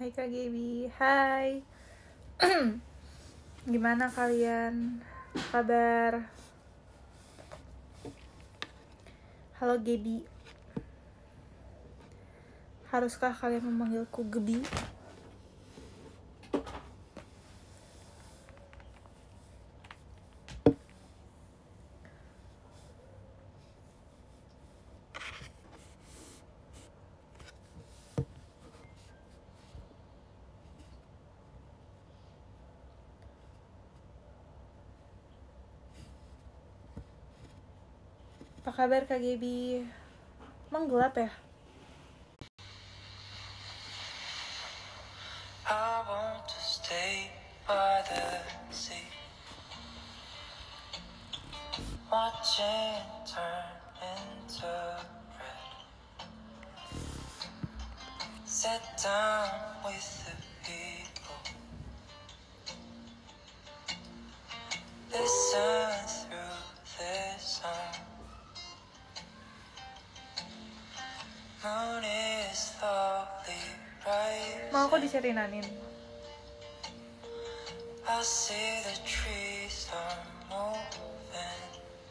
Hai Kak Gaby, hai. Gimana kalian? Kabar? Halo Gaby. Haruskah kalian memanggilku Gebi? Apa kabar Kak Gaby? Emang gelap ya? I want to stay by the sea, watching turn into red. Sit down with the people, listen through this song. Moon is slowly Mau aku rising. dicerinanin? I see the trees are moving.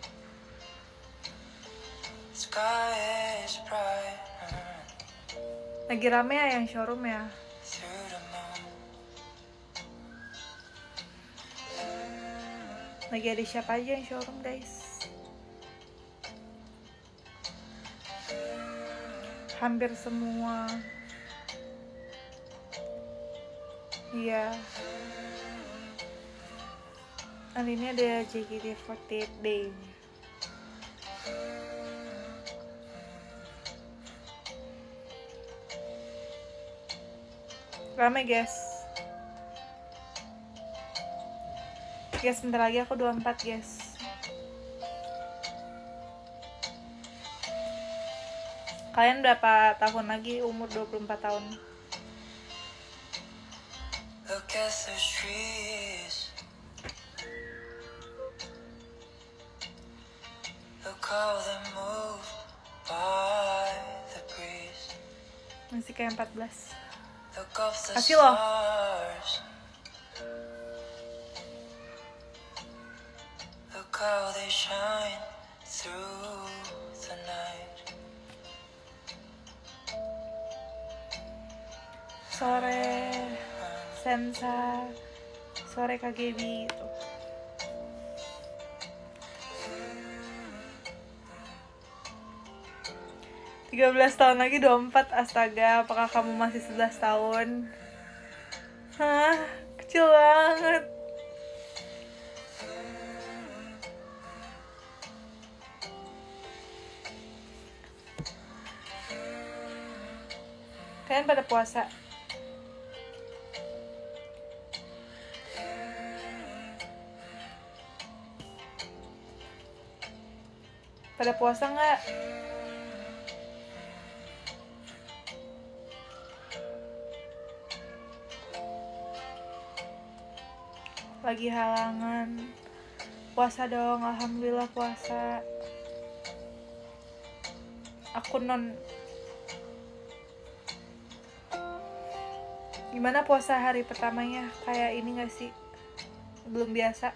Sky is brighter Lagi rame ya yang showroom ya? through the moon. Lagi ada siapa aja yang showroom guys? Hampir semua. Iya. Kali ini ada JKT48 Day. Rame guys. Guys, bentar lagi aku 24 guys. Kalian berapa tahun lagi umur 24 tahun? Look at the trees. Look how they move by the breeze. Masih kayak 14. Look up the Kasih loh. stars. Look how they shine through the night. Sore Sensa, sore KGB gitu. 13 tahun lagi 24, astaga, apakah kamu masih 11 tahun? Hah, kecil banget. Kalian pada puasa? Pada puasa nggak? Lagi halangan. Puasa dong, alhamdulillah puasa. Aku non. Gimana puasa hari pertamanya? Kayak ini gak sih? Belum biasa.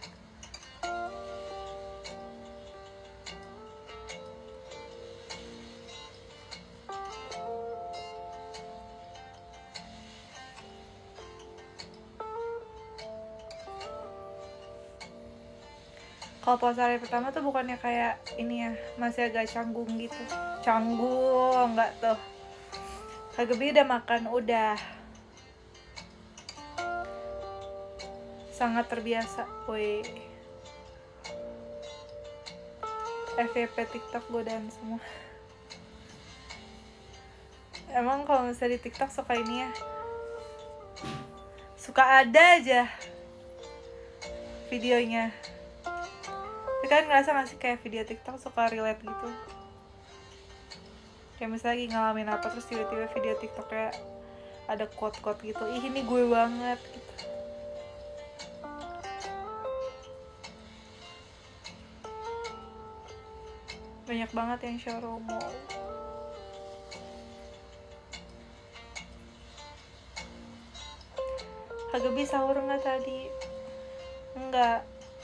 Kalau puasa hari pertama tuh bukannya kayak ini ya, masih agak canggung gitu. Canggung, enggak tuh. Kak Gebi udah makan, udah. Sangat terbiasa, woi. FYP TikTok godaan semua. Emang kalau misalnya di TikTok suka ini ya, suka ada aja videonya. Tapi kalian ngerasa gak sih kayak video TikTok suka relate gitu? Kayak misalnya lagi ngalamin apa, terus tiba-tiba video TikTok kayak ada quote-quote gitu. Ih, ini gue banget gitu. Banyak banget yang showroom mall. Kagak bisa sahur nggak tadi? Enggak.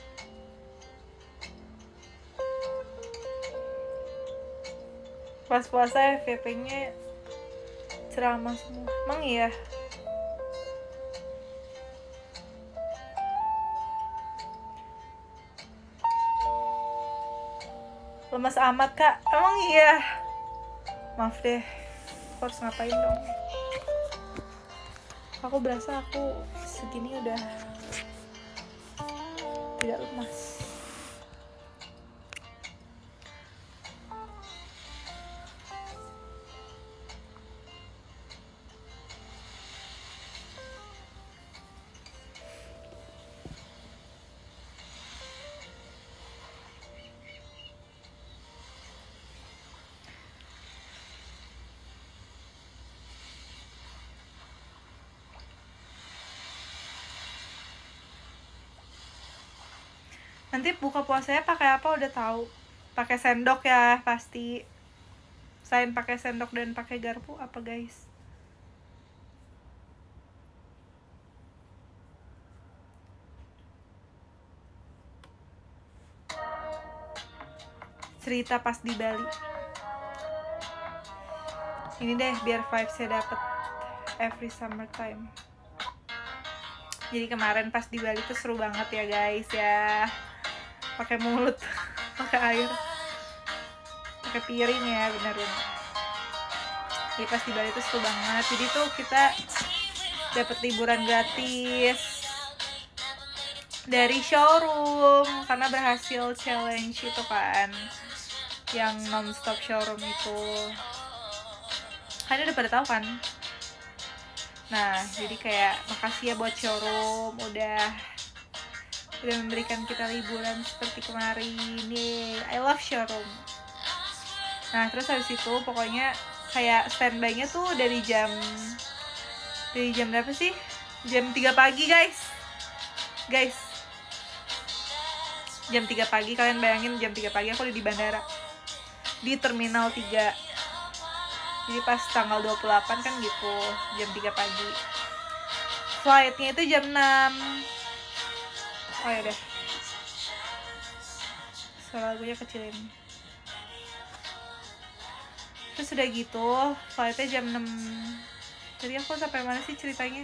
Pas puasa FVP-nya ceramah semua. Emang iya? Lemas amat kak? Emang iya? Maaf deh, aku harus ngapain dong? Aku berasa aku segini udah tidak lemas. Nanti buka puasanya pakai apa udah tahu. Pakai sendok ya pasti. Selain pakai sendok dan pakai garpu apa guys? Cerita pas di Bali. Ini deh biar vibes-nya dapet every summertime. Jadi kemarin pas di Bali tuh seru banget ya guys ya. Pakai mulut, pakai air, pakai piring ya benerin. Jadi pas di Bali tuh seru banget. Jadi tuh kita dapet liburan gratis dari showroom karena berhasil challenge itu kan, yang non-stop showroom itu. Kalian udah pada tahu kan? Nah, jadi kayak makasih ya buat showroom udah memberikan kita liburan seperti kemarin nih. I love showroom. Nah, terus habis itu pokoknya kayak standby-nya tuh dari jam berapa sih? Jam 3 pagi guys. Jam 3 pagi, kalian bayangin jam 3 pagi aku udah di bandara. Di Terminal 3. Jadi pas tanggal 28 kan gitu, jam 3 pagi. Flight-nya itu jam 6. Oh ya deh. Suara lagunya kecilin. Terus udah gitu, flight-nya jam 6. Jadi aku sampai mana sih ceritanya?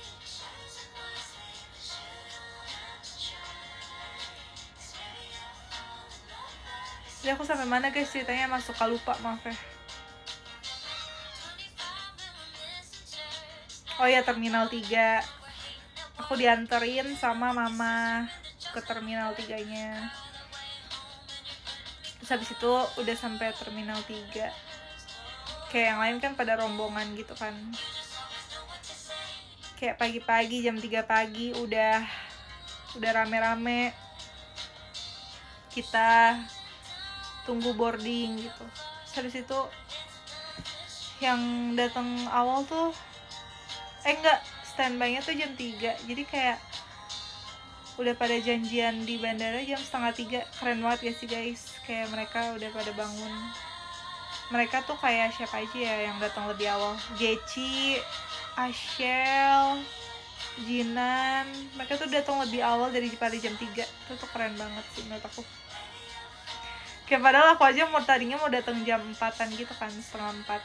Jadi aku sampai mana guys ceritanya, masuk lupa, maaf ya. Oh ya, Terminal 3. Aku dianterin sama mama ke Terminal 3-nya. Terus habis itu udah sampai Terminal 3. Kayak yang lain kan pada rombongan gitu kan. Kayak pagi-pagi jam 3 pagi udah rame-rame kita tunggu boarding gitu. Terus habis itu yang datang awal tuh enggak, standby-nya tuh jam 3. Jadi kayak udah pada janjian di bandara jam 2:30. Keren banget ya sih guys. Kayak mereka udah pada bangun. Mereka tuh kayak siapa aja ya yang datang lebih awal? Geci, Ashel, Jinan. Mereka tuh datang lebih awal daripada jam 3. Itu tuh keren banget sih menurut aku. Kayak padahal aku aja tadinya mau datang jam 4-an gitu kan, 3:30.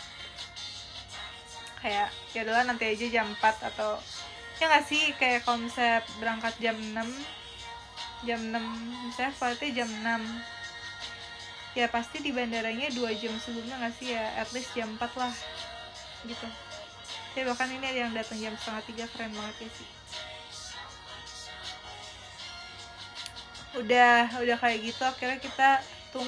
Kayak ya udahlah nanti aja jam 4 atau ya nggak sih, kayak kalau misalnya berangkat jam 6 misalnya flightnya jam 6 ya pasti di bandaranya 2 jam sebelumnya nggak sih ya, at least jam 4 lah gitu. Tapi bahkan ini ada yang datang jam 2:30. Keren banget ya sih. Udah kayak gitu akhirnya kita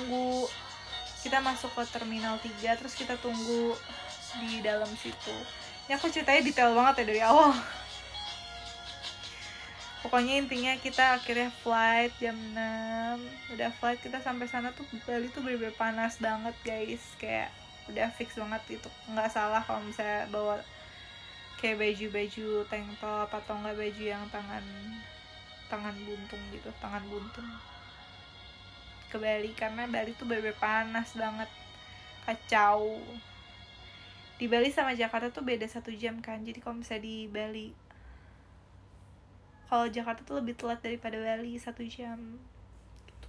masuk ke Terminal 3, terus kita tunggu di dalam situ. Ini aku ceritanya detail banget ya dari awal. Pokoknya intinya kita akhirnya flight jam 6. Udah flight, kita sampai sana tuh Bali tuh bener-bener panas banget guys. Kayak udah fix banget itu. Nggak salah kalau misalnya bawa kayak baju tank top atau nggak baju yang tangan buntung gitu, tangan buntung ke Bali, karena Bali tuh bener-bener panas banget, kacau. Di Bali sama Jakarta tuh beda 1 jam kan, jadi kalau misalnya di Bali Kalau Jakarta tuh lebih telat daripada Bali 1 jam gitu.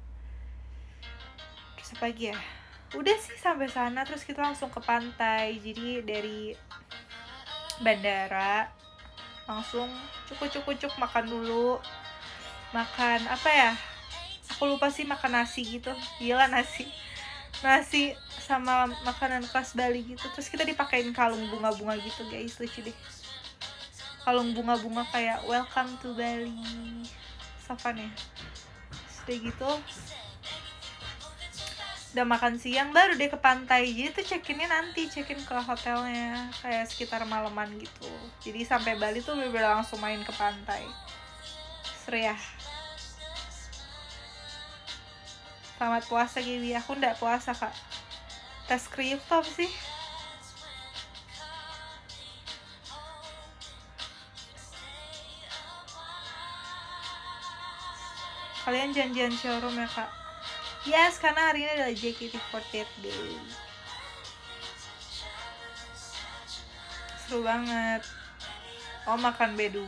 Terus apa lagi ya, udah sih sampai sana. Terus kita langsung ke pantai. Jadi dari bandara langsung cukup makan dulu. Makan apa ya, aku lupa sih, makan nasi gitu. Gila, nasi sama makanan khas Bali gitu. Terus kita dipakein kalung bunga-bunga gitu guys, lucu deh. Kalung bunga-bunga kayak welcome to Bali, so fun ya. Sudah gitu udah makan siang baru deh ke pantai. Jadi tuh check-innya nanti check-in ke hotelnya kayak sekitar malaman gitu. Jadi sampai Bali tuh bener-bener langsung main ke pantai. Seru ya. Selamat puasa Gaby. Aku nggak puasa kak. Tes kriuk tuh apa sih? Kalian janjian showroom ya kak? Yes, karena hari ini adalah JKT48 day. Seru banget. Oh, makan B2.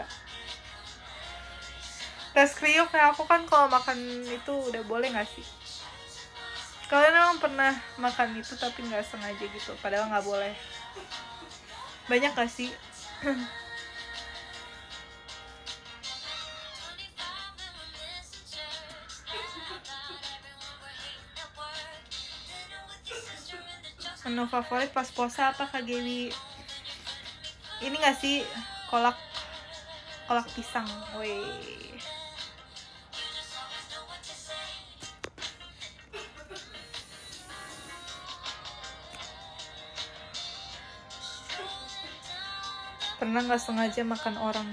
Tes kriuk ya, aku kan kalau makan itu udah boleh gak sih? Kalian emang pernah makan itu tapi gak sengaja gitu, padahal gak boleh? Banyak gak sih? Menu favorit pas puasa apa Kak Gaby? Ini gak sih, kolak pisang. Woi. Pernah gak sengaja makan orang?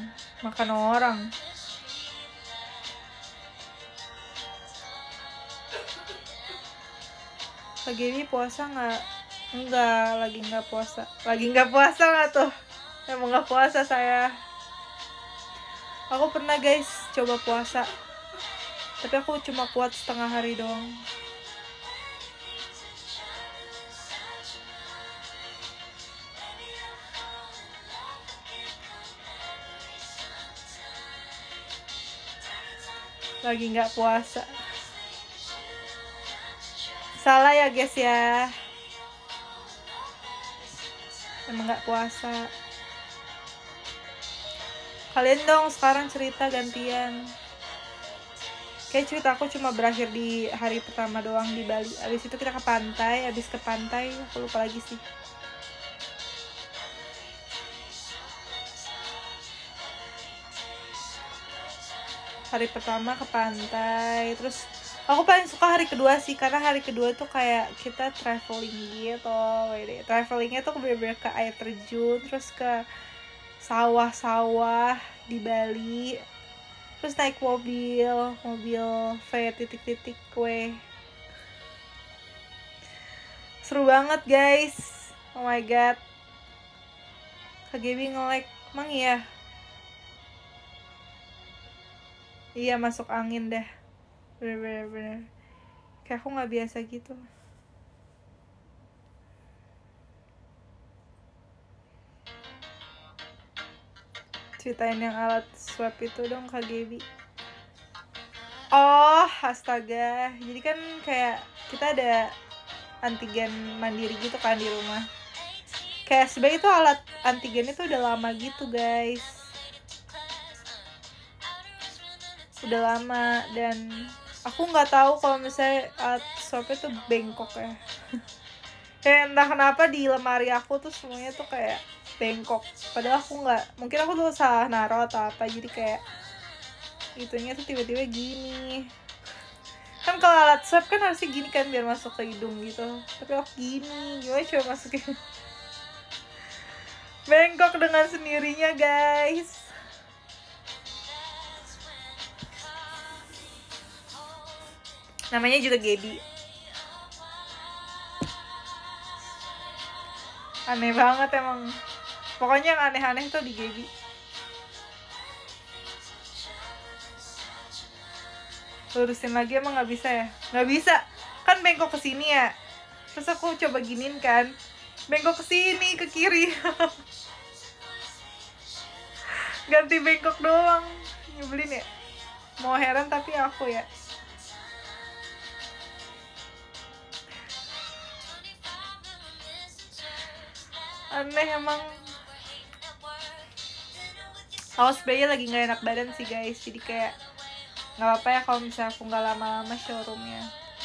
Kak Gaby puasa gak? Enggak, lagi nggak puasa nggak tuh? Emang nggak puasa saya. Aku pernah guys coba puasa, tapi aku cuma kuat setengah hari doang. Lagi nggak puasa. Salah ya guys ya. Emang gak puasa. Kalian dong sekarang cerita gantian. Kayak cerita aku cuma berakhir di hari pertama doang di Bali. Abis itu kita ke pantai. Abis ke pantai aku lupa lagi sih. Hari pertama ke pantai. Terus aku paling suka hari kedua sih, karena hari kedua tuh kayak kita traveling gitu. Travelingnya tuh bener-bener ke air terjun, terus ke sawah-sawah di Bali, terus naik mobil V titik-titik kue. Seru banget guys. Oh my god. Kak Gaby nge-lag. Emang iya? Iya, masuk angin dah. Bener. Kayak aku gak biasa gitu. Ceritain yang alat swab itu dong Kak Gaby. Oh, astaga. Jadi kan kayak kita ada antigen mandiri gitu kan di rumah. Kayak sebenarnya itu alat antigen itu udah lama gitu guys. Udah lama, dan aku nggak tahu kalau misalnya alat swabnya tuh bengkok ya. Kayak entah kenapa di lemari aku tuh semuanya tuh kayak bengkok. Padahal aku nggak, mungkin aku tuh salah naruh atau apa, jadi kayak itunya tuh tiba-tiba gini. Kan kalau alat swab kan harusnya gini kan biar masuk ke hidung gitu, tapi aku gini, gimana coba masukin? Bengkok dengan sendirinya guys. Namanya juga Gaby. Aneh banget emang. Pokoknya yang aneh-aneh tuh di Gaby. Lurusin lagi emang gak bisa ya? Gak bisa. Kan bengkok ke sini ya. Terus aku coba giniin kan. Bengkok ke sini, ke kiri. ganti bengkok doang, nyebelin ya. Mau heran tapi aku ya. Aneh emang. Kalau spraynya lagi nggak enak badan sih guys, jadi kayak nggak apa-apa ya kalau misalnya aku nggak lama-lama showroomnya.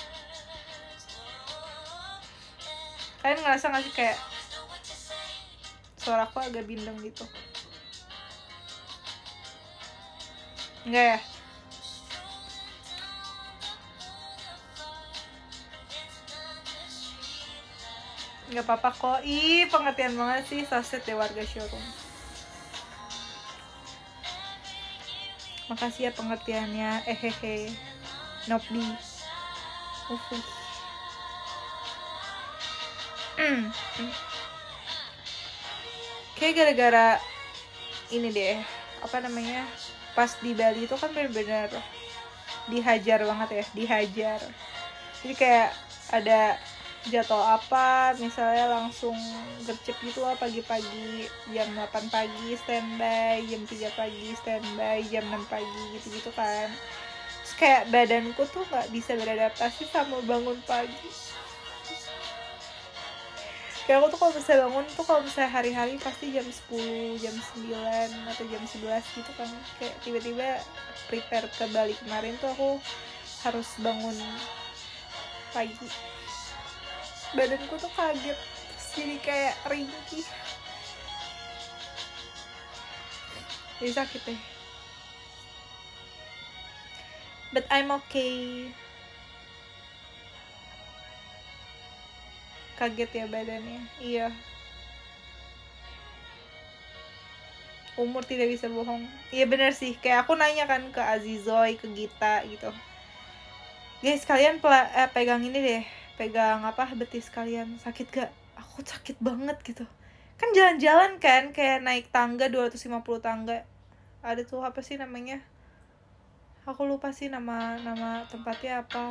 Kalian ngerasa nggak sih kayak suaraku agak bindeng gitu? Enggak ya? Nggak apa-apa kok. Ih, pengertian banget sih, saset deh warga showroom. Makasih ya pengertiannya. Hehehe. Nopdi. Kayak gara-gara ini deh, apa namanya, pas di Bali itu kan benar-benar dihajar banget ya, dihajar. Jadi kayak ada jadwal apa, misalnya langsung gercep gitu lah pagi-pagi, jam 8 pagi standby, jam 3 pagi standby, jam 6 pagi gitu-gitu kan. Terus kayak badanku tuh gak bisa beradaptasi sama bangun pagi. Kayak aku tuh kalau misalnya bangun tuh, kalau misalnya hari-hari pasti jam 10, jam 9, atau jam 11 gitu kan. Kayak tiba-tiba prepare ke Bali kemarin tuh aku harus bangun pagi. Badanku tuh kaget, terus jadi kayak ringkih, jadi sakit deh. But I'm okay. Kaget ya badannya. Iya, umur tidak bisa bohong. Iya bener sih, kayak aku nanya kan ke Azizoy, ke Gita gitu, guys kalian pegang ini deh, pegang apa betis kalian, sakit gak? Aku sakit banget gitu. Kan jalan-jalan kan, kayak naik tangga 250 tangga. Ada tuh apa sih namanya, aku lupa sih nama tempatnya apa.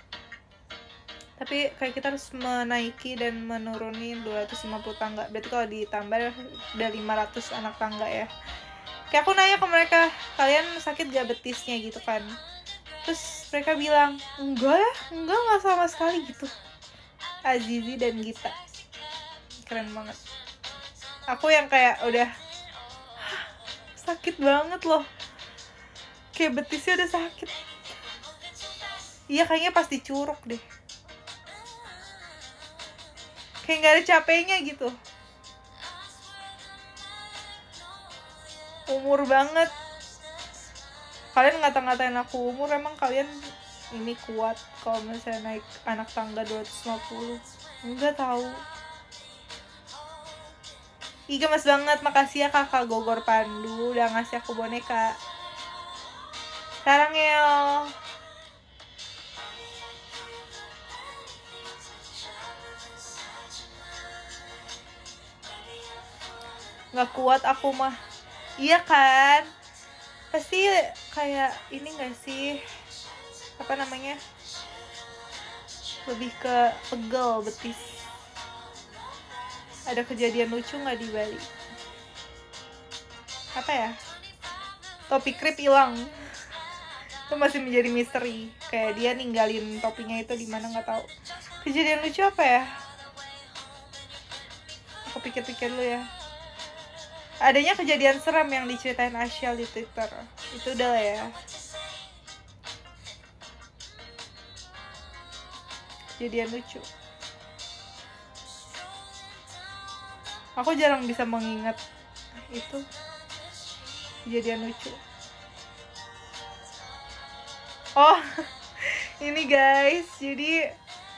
Tapi kayak kita harus menaiki dan menurunin 250 tangga. Berarti kalau ditambah udah 500 anak tangga ya. Kayak aku nanya ke mereka, kalian sakit gak betisnya gitu kan. Terus mereka bilang, enggak ya, enggak sama sekali gitu. Azizi dan Gita, keren banget. Aku yang kayak udah sakit banget loh, kayak betisnya udah sakit. Iya kayaknya pasti curug deh, kayak nggak ada capeknya gitu. Umur banget. Kalian ngata-ngatain aku umur, emang kalian ini kuat kalau misalnya naik anak tangga 250? Enggak tahu. Ih gemes banget, makasih ya kakak Gogor Pandu udah ngasih aku boneka. Sarang ya. Nggak kuat aku mah. Iya kan? Pasti kayak ini gak sih, apa namanya, lebih ke pegel betis. Ada kejadian lucu gak di Bali? Apa ya, topi krip hilang. Itu masih menjadi misteri, kayak dia ninggalin topinya itu di mana nggak tahu. Kejadian lucu apa ya, aku pikir-pikir dulu ya. Adanya kejadian seram yang diceritain Asyal di Twitter. Itu udah lah ya. Kejadian lucu. Aku jarang bisa mengingat itu kejadian lucu. Oh, ini guys, jadi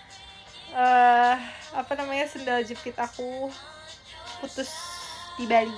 apa namanya, sendal jepit aku putus di Bali.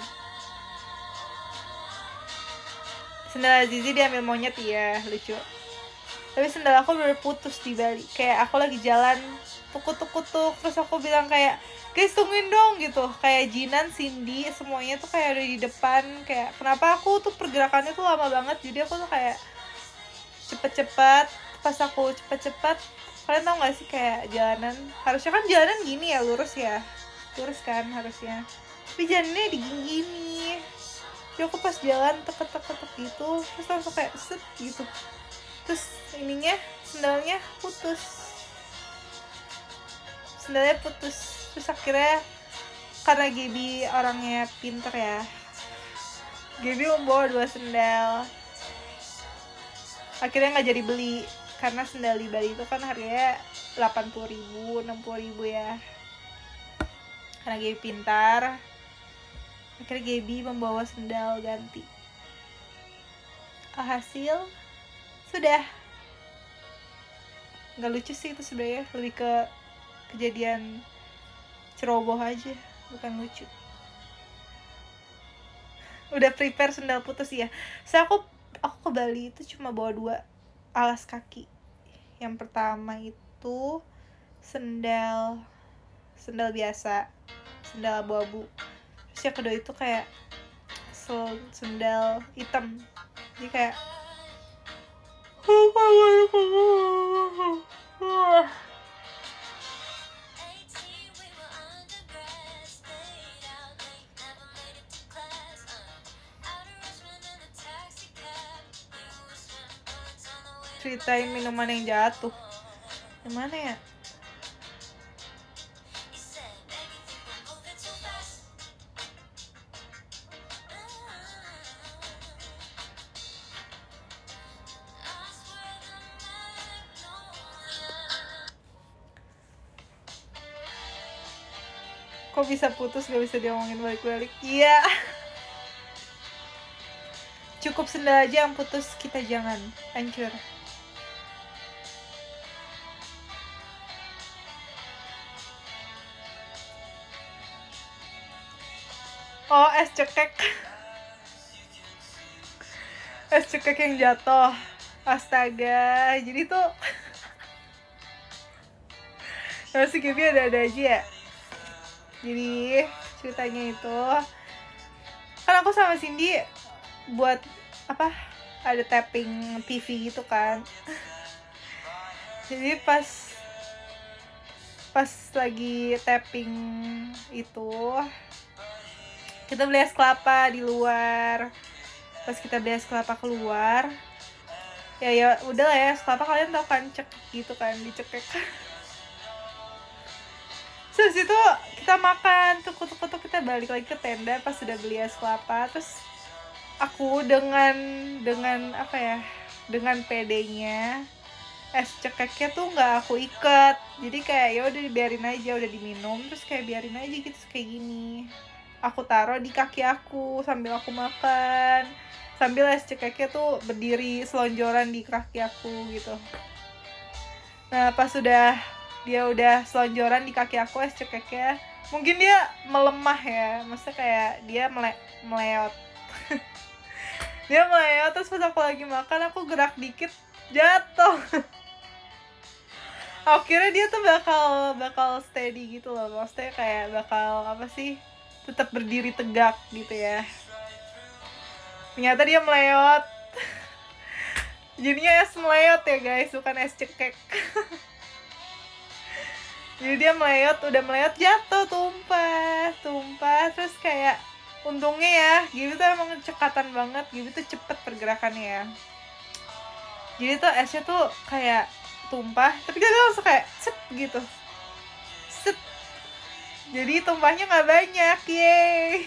Sendal Azizi diambil monyet ya, lucu. Tapi sendal aku bener putus di Bali. Kayak aku lagi jalan, tukuk-tukuk, terus aku bilang kayak, guys tungguin dong gitu. Kayak Jinan, Cindy, semuanya tuh kayak ada di depan. Kayak kenapa aku tuh pergerakannya tuh lama banget. Jadi aku tuh kayak cepet-cepet. Pas aku cepet-cepet, kalian tau gak sih kayak jalanan, harusnya kan jalanan gini ya, lurus ya, lurus kan harusnya, tapi jalannya digini-gini. Jadi aku pas jalan tek gitu, terus langsung kayak set gitu, terus ininya sendalnya putus, terus akhirnya karena Gaby orangnya pinter ya, Gaby membawa 2 sendal, akhirnya nggak jadi beli karena sendal di Bali itu kan harganya 80.000, 60.000 ya. Karena Gaby pintar, akhirnya Gaby membawa sendal ganti. Alhasil sudah. Nggak lucu sih itu sebenarnya, lebih ke kejadian ceroboh aja, bukan lucu. Udah prepare sendal putus ya. Aku ke Bali itu cuma bawa 2 alas kaki. Yang pertama itu sendal biasa, sendal abu-abu. Terus yang kedua itu kayak sendal hitam. Jadi kayak ceritain minuman yang jatuh. Yang mana ya? Kok bisa putus, gak bisa diomongin balik-balik? Iya. Cukup sendal aja yang putus, kita jangan hancur. Oh, es cekek. Es cekek yang jatuh. Astaga, jadi tuh masih Gaby ada-ada aja ya. Jadi ceritanya itu kan aku sama Cindy buat apa, ada tapping TV gitu kan. Jadi pas lagi tapping itu kita beli es kelapa di luar. Pas kita beli es kelapa keluar, ya udah lah ya, es kelapa kalian tau kan, cekek gitu kan, dicekek. Terus itu kita makan, tuh kita balik lagi ke tenda pas sudah beli es kelapa. Terus aku dengan apa ya, dengan pedenya es cekeknya tuh nggak aku ikat. Jadi kayak ya udah dibiarin aja, udah diminum, terus kayak biarin aja gitu kayak gini. Aku taruh di kaki aku sambil aku makan, sambil es cekeknya tuh berdiri selonjoran di kaki aku gitu. Nah pas dia udah selonjoran di kaki aku es cekeknya, mungkin dia melemah ya, maksudnya kayak dia meleot. Dia meleot, terus pas aku lagi makan aku gerak dikit jatuh. Akhirnya dia tuh bakal steady gitu loh, maksudnya kayak bakal apa sih, tetap berdiri tegak gitu ya. Ternyata dia meleot. Jadinya es meleot ya guys, bukan es cekek. Jadi dia udah meleot jatuh, tumpah, terus kayak untungnya ya, Gaby tuh emang cekatan banget, Gaby tuh cepet pergerakannya ya. Jadi tuh esnya tuh kayak tumpah, tapi dia langsung kayak set gitu, set. Jadi tumpahnya nggak banyak, yeay.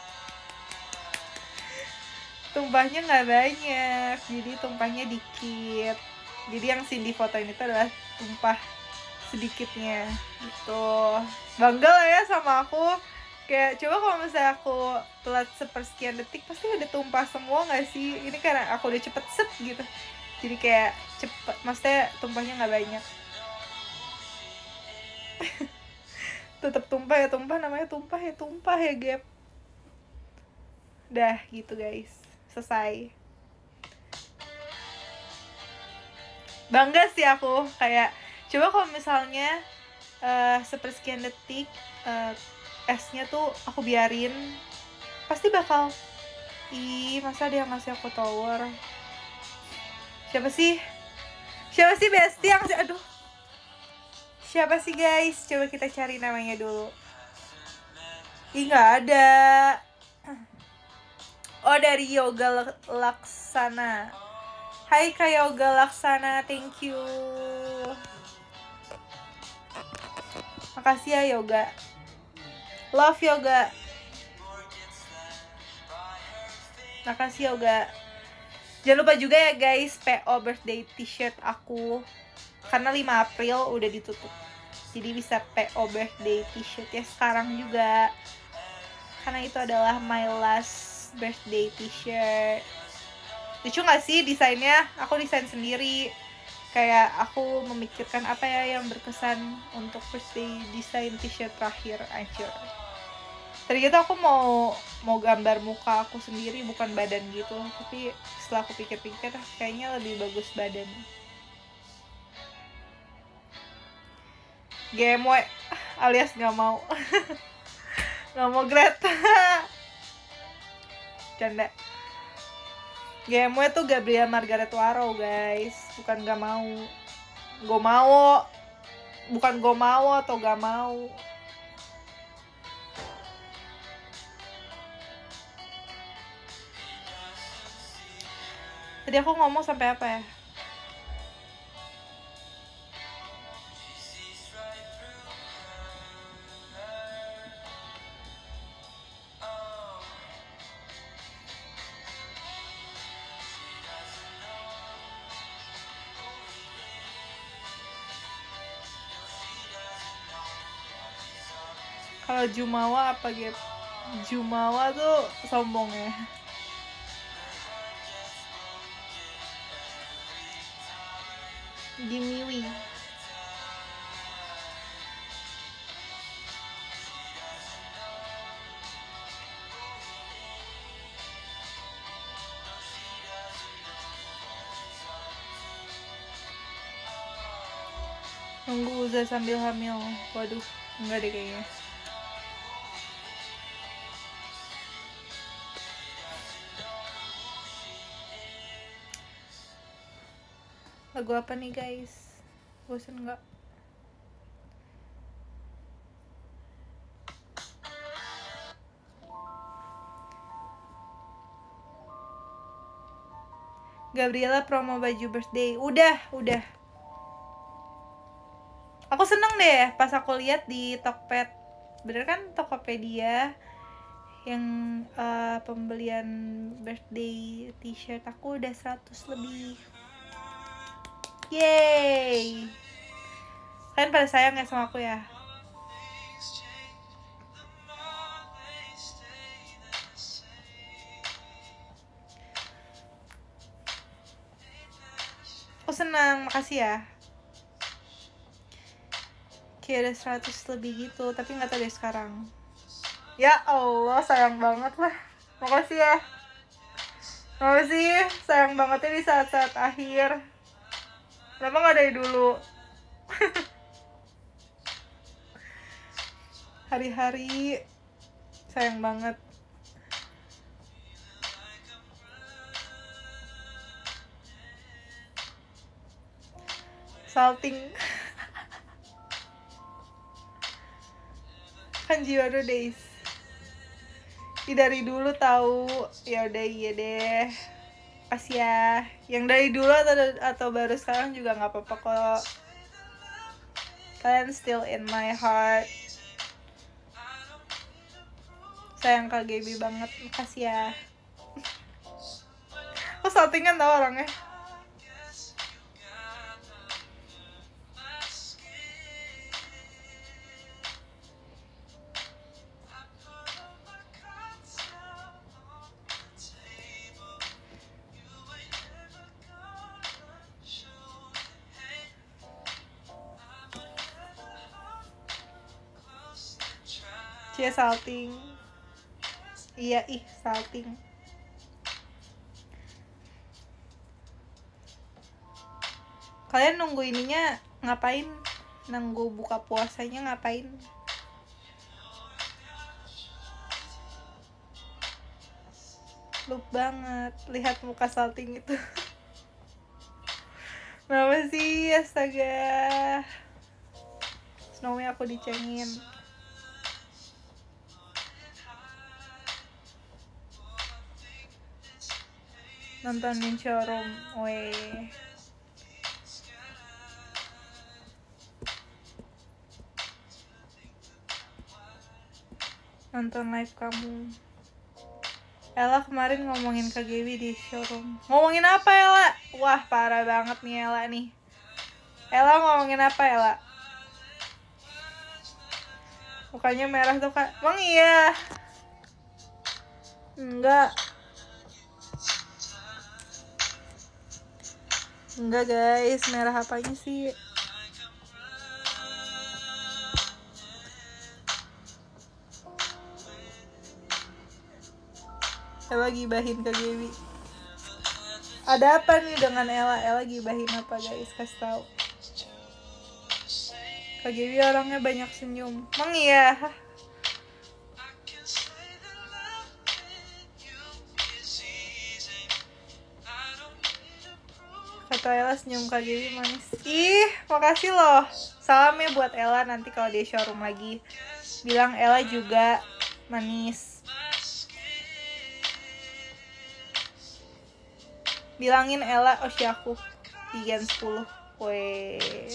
Tumpahnya nggak banyak, jadi tumpahnya dikit. Jadi yang Cindy fotoin itu adalah tumpah sedikitnya gitu. Bangga lah ya sama aku. Kayak coba kalau misalnya aku telat sepersekian detik pasti udah tumpah semua nggak sih? Ini karena aku udah cepet set gitu, jadi kayak cepet, maksudnya tumpahnya nggak banyak. Tetap tumpah ya, namanya tumpah ya Gap. Dah gitu guys, selesai. Bangga sih aku, kayak coba kalau misalnya sepersekian detik esnya tuh aku biarin, pasti bakal, masa dia ngasih aku tower. Siapa sih bestie yang aduh, siapa sih guys, coba kita cari namanya dulu. Nggak ada. Oh, dari Yoga Laksana. Hai Kak Yoga Laksana, thank you. Makasih ya Yoga. Love Yoga. Makasih Yoga. Jangan lupa juga ya guys, PO birthday t-shirt aku. Karena 5 April udah ditutup. Jadi bisa PO birthday t-shirt ya sekarang juga. Karena itu adalah my last birthday t-shirt. Lucu gak sih desainnya? Aku desain sendiri. Kayak aku memikirkan apa ya yang berkesan untuk birthday desain t-shirt terakhir. Anjir. Tadi gitu aku mau gambar muka aku sendiri, bukan badan gitu. Tapi setelah aku pikir-pikir kayaknya lebih bagus badan. GMW alias gak mau. Gak mau Greta. Canda. GMW tuh Gabriel Margaret Waro guys, bukan gak mau. Gue mau. Bukan gue mau atau gak mau. Tadi aku ngomong sampai apa ya? Kalau Jumawa apa gitu? Jumawa tuh sombong ya. Gimiwi. Nunggu Uza sambil hamil. Waduh, enggak deh kayaknya. Lagu apa nih guys? Bosen nggak? Gabriela promo baju birthday. Udah. Aku seneng deh pas aku lihat di Tokped. Bener kan Tokopedia yang pembelian birthday t-shirt aku udah 100 lebih. Yeay. Kalian pada sayang ya sama aku ya. Aku senang, makasih ya. Kayak ada 100 lebih gitu, tapi gak tahu deh sekarang. Ya Allah, sayang banget lah. Makasih ya. Makasih, sayang bangetnya di saat-saat akhir. Kenapa gak dari dulu? Hari-hari sayang banget. Salting. Kan Jiwado Days. Dari dulu tahu. Ya udah iya deh. Kasih ya. Yang dari dulu atau baru sekarang juga nggak apa-apa kok. Kalian still in my heart. Sayang Kak Gaby banget. Makasih ya. Kok saltingan tau orangnya. Cie salting. Iya salting. Kalian nunggu ininya ngapain? Nunggu buka puasanya ngapain? Lup banget. Lihat muka salting itu. Kenapa sih? Astaga. Snowy aku dicengin. nontonin showroom. Weh. Nonton live kamu. Ella kemarin ngomongin Kak Gaby di showroom. Ngomongin apa Ella? Wah parah banget nih Ella nih. Ella ngomongin apa Ella? Mukanya merah tuh Kak. Emang iya? Enggak. Enggak guys, merah apanya sih? Ella gibahin Kak Gaby. Ada apa nih dengan Ella? Ella gibahin apa guys? Kasih tahu. Kak Gaby orangnya banyak senyum. Emang iya? Kata Ella senyum Kak Gaby manis. Ih, makasih loh. Salam ya buat Ella nanti kalau dia showroom lagi. Bilang Ella juga manis. Bilangin Ella Oshiaku di Gen 10. Weh.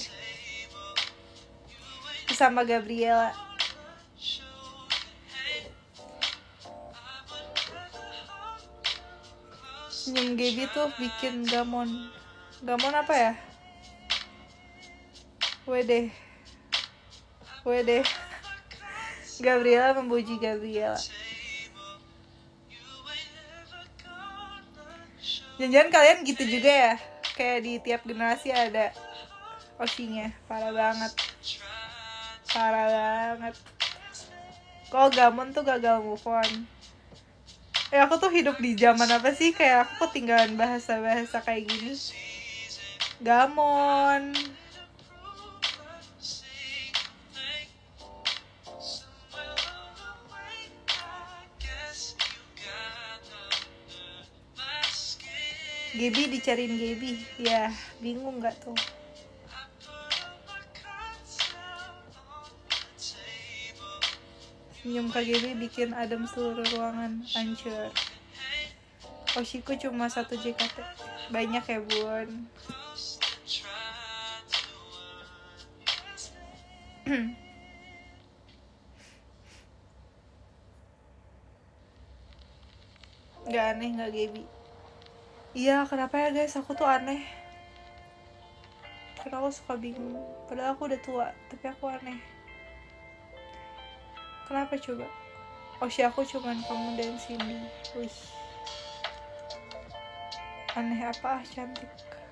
Sama Gabriela. Senyum Gaby tuh bikin gamon. Gamon apa ya? Wede. Gabriela memuji Gabriela. Jangan-jangan kalian gitu juga ya? Kayak di tiap generasi ada Oshinya. Parah banget. Kok gamon tuh gagal move on. Aku tuh hidup di zaman apa sih? Kayak aku ketinggalan bahasa-bahasa kayak gini. Gamon. Gaby dicariin Gaby. Ya, bingung gak tuh? Senyum Kak Gaby bikin adem seluruh ruangan. Hancur. Oshiku cuma 1 JKT. Banyak ya bun. Gak aneh gak Gaby? Iya kenapa ya guys, aku tuh aneh. Karena aku suka bingung. Padahal aku udah tua, tapi aku aneh. Kenapa coba? Oshi aku cuman kamu dan Cindy. Wih. Aneh apa? Cantik.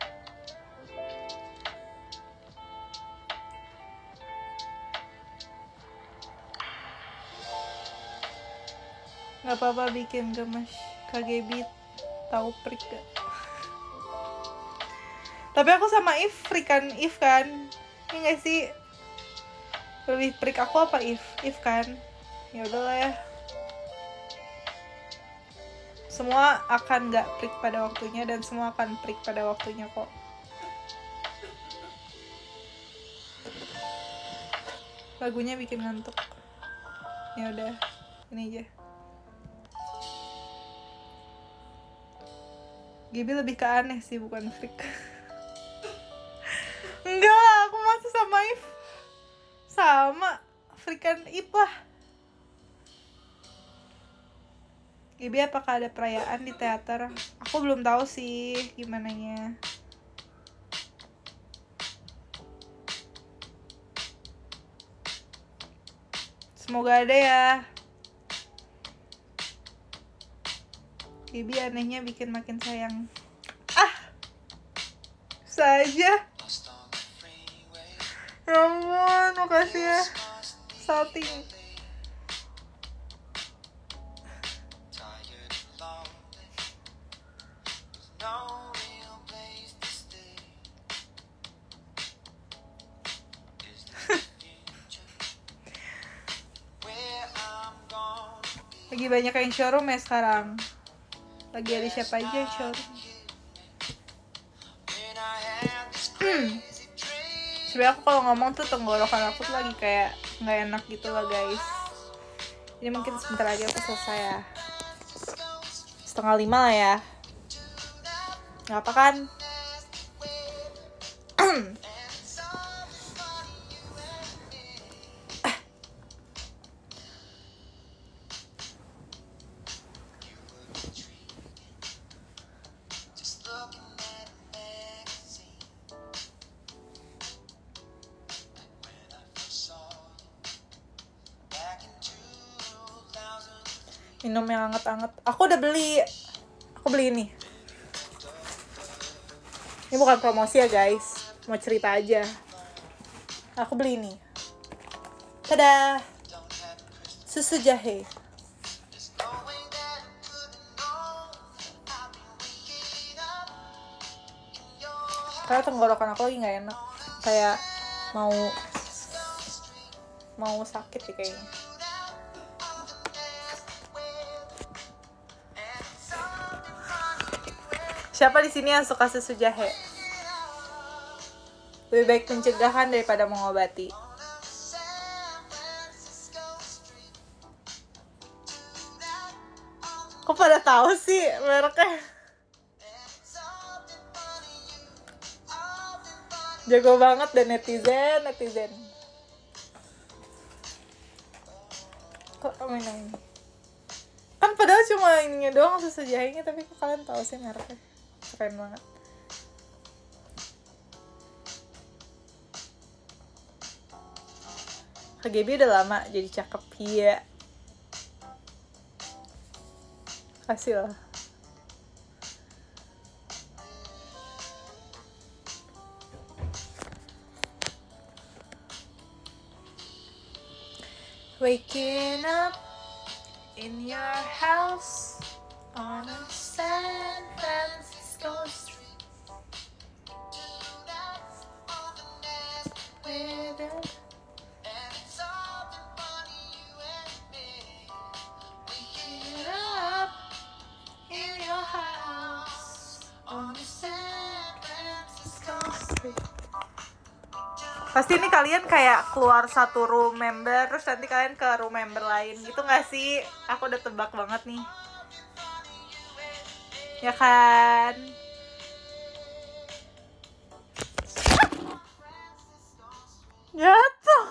Gak apa-apa bikin gemes. Kak Gaby tahu prik gak? Tapi aku sama If frikan If kan? Ini gak sih? Lebih prik aku apa If kan? Ya udahlah ya. Semua akan gak prik pada waktunya dan semua akan prik pada waktunya kok. Lagunya bikin ngantuk. Ya udah, ini aja. Gaby lebih ke aneh sih, bukan freak. Enggak lah, aku masih sama If. Sama freakan If lah. Gaby apakah ada perayaan di teater? Aku belum tahu sih gimana nya. Semoga ada ya. Gaby anehnya bikin makin sayang. Saja. Ya ampun, makasih ya. Salting. Lagi banyak yang showroom ya sekarang. Lagi ada siapa aja yang showroom? Sebenernya aku kalau ngomong tuh tenggorokan aku tuh lagi kayak nggak enak gitu lah guys. Jadi mungkin sebentar lagi aku selesai ya. 4:30 lah ya. Gak apa kan? Minum yang anget-anget. Aku udah beli. Aku beli ini. Ini bukan promosi ya guys. Mau cerita aja. Aku beli ini. Tada. Susu jahe. Karena tenggorokan aku lagi gak enak. Kayak mau sakit sih kayaknya. Siapa di sini yang suka susu jahe? Lebih baik pencegahan daripada mengobati. Kok pada tahu sih mereknya? Jago banget dan netizen. Kok minum ini? Kan padahal cuma ininya doang susu jahenya, tapi kok kalian tahu sih mereknya? Keren banget. KGB udah lama jadi cakep ya. Kasih lah. Waking up in your house on a San Francisco street with it. Waking up in your house on a San Francisco street. Pasti ini kalian kayak keluar satu room member, terus nanti kalian ke room member lain gitu gak sih? Aku udah tebak banget nih. Ya kan? Jatuh.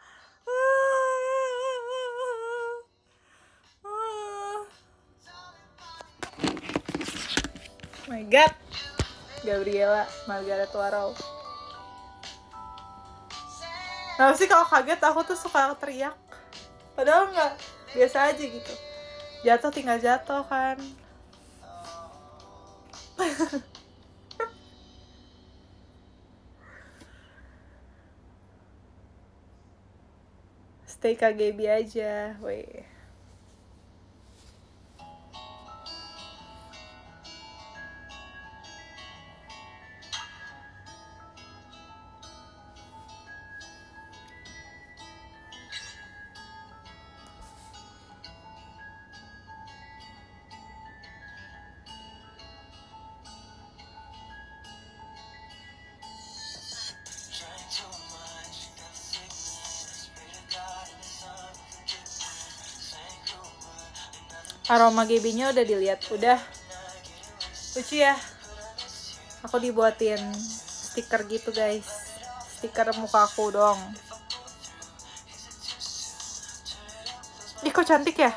Oh my god. Gabriela Margaret Warrow. Nah sih kalau kaget aku tuh suka teriak. Padahal nggak, biasa aja gitu. Jatuh tinggal jatuh kan. Stay KGB aja, weh. Aroma GB-nya udah dilihat, udah lucu ya. Aku dibuatin stiker gitu guys, stiker muka aku dong. Ih kok cantik ya.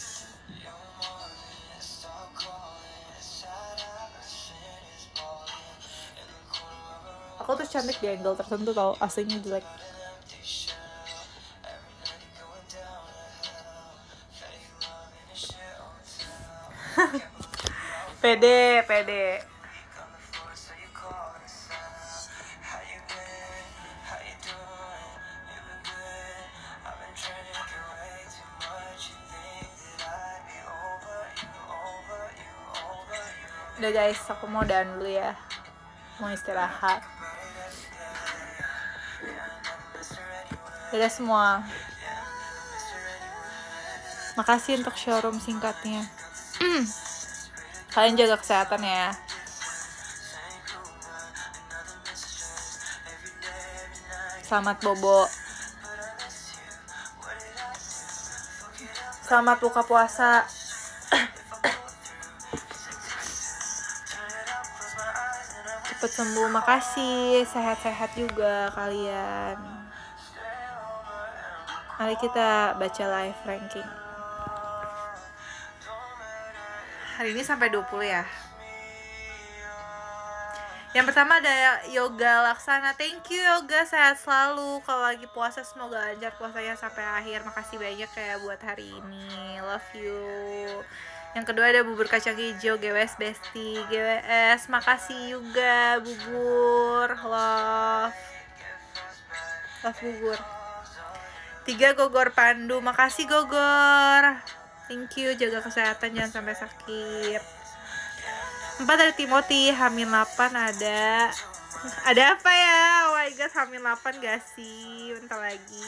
Aku tuh cantik di angle tertentu tau, aslinya jelek. Pede. Udah guys, aku mau down dulu ya. Mau istirahat. Udah semua. Makasih untuk showroom singkatnya. Kalian jaga kesehatan ya. Selamat bobo. Selamat buka puasa. cepet sembuh. Makasih, sehat-sehat juga kalian. Mari kita baca live ranking. Hari ini sampai 20 ya. Yang pertama ada Yoga Laksana. Thank you Yoga, sehat selalu. Kalau lagi puasa semoga lancar puasanya sampai akhir. Makasih banyak ya buat hari ini. Love you. Yang kedua ada bubur kacang hijau GWS Besti. GWS makasih juga bubur. Love bubur. 3 Gogor Pandu. Makasih Gogor. Thank you, jaga kesehatan jangan sampai sakit. 4 ada Timothy, hamil 8 ada apa ya? Oh my god, hamil 8 gak sih? Bentar lagi.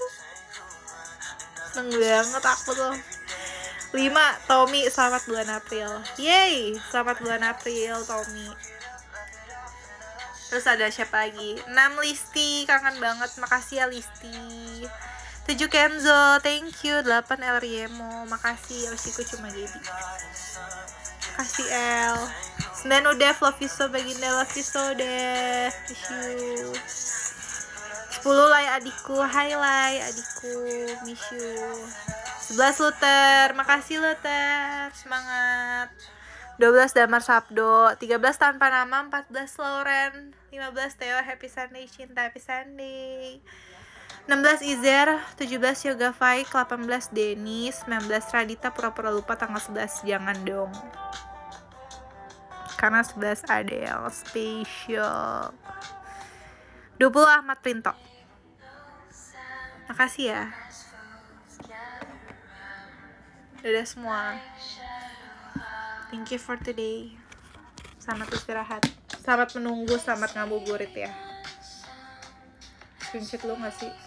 Seneng banget aku tuh. 5 Tommy, selamat bulan April. Yeay, selamat bulan April Tommy. Terus ada siapa lagi? 6 Listi, kangen banget. Makasih ya Listi. 7 Kenzo, thank you. 8 El Riemo, makasih. Oshiku cuma Gaby. Makasih El. 9 udah, love you so, Baginda, love you so deh. Miss you. 10 Lai adikku, hai Lai adikku, miss you. 11 Luther, makasih Luther, semangat. 12 Damar Sabdo, 13 tanpa nama, 14 Lauren, 15 Theo, happy Sunday Cinta, happy Sunday. 16 Izer, 17 Yoga Faik, 18 Denis, 19 Radita, pura-pura lupa tanggal 11, jangan dong. Karena 11 ada yang spesial. 20 Ahmad Printo. Makasih ya. Dadah semua. Thank you for today. Selamat istirahat. Selamat menunggu, selamat ngabuburit ya. Screenshot lu gak sih?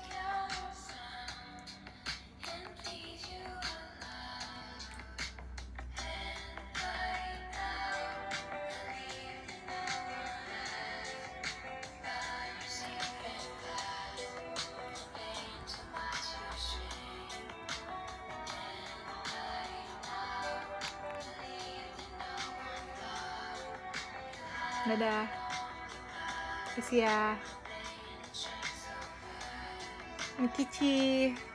Dadah. Kasih ya. Mikici.